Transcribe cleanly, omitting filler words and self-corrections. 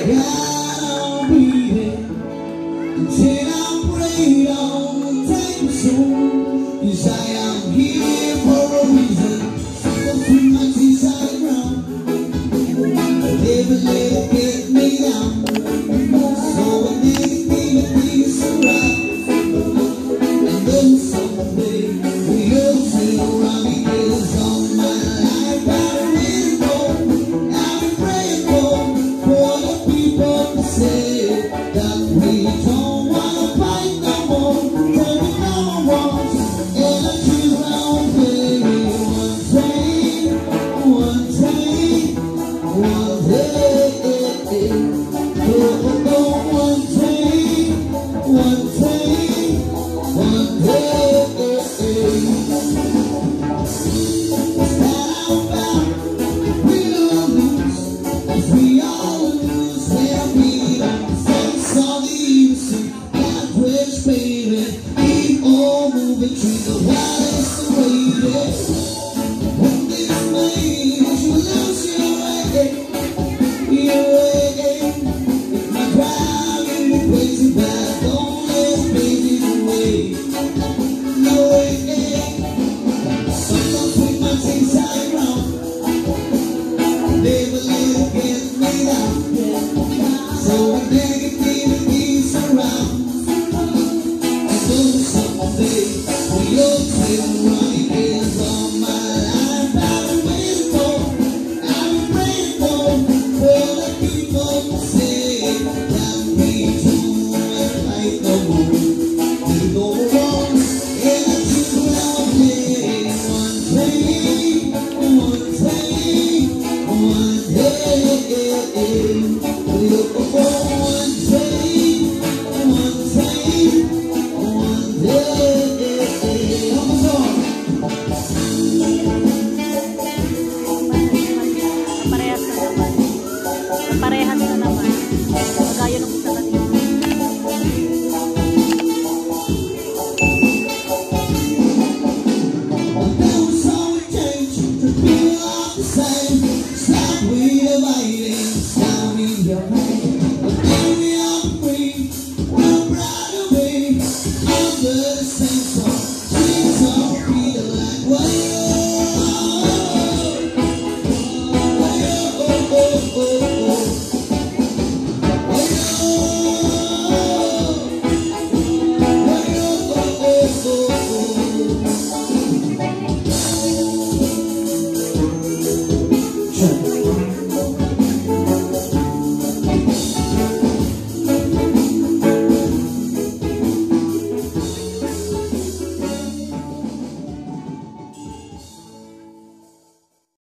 God on beating until I'm prayed on take soon. 'Cause I am here for a reason. So put my teeth on the ground. Never let it get me down. So when negativity surrounds, I know someday we'll turn around because all my life I've been for, I've been praying for the people to say that we don't wanna fight no more, that we don't want and I choose my own way. One day, one day. Parehas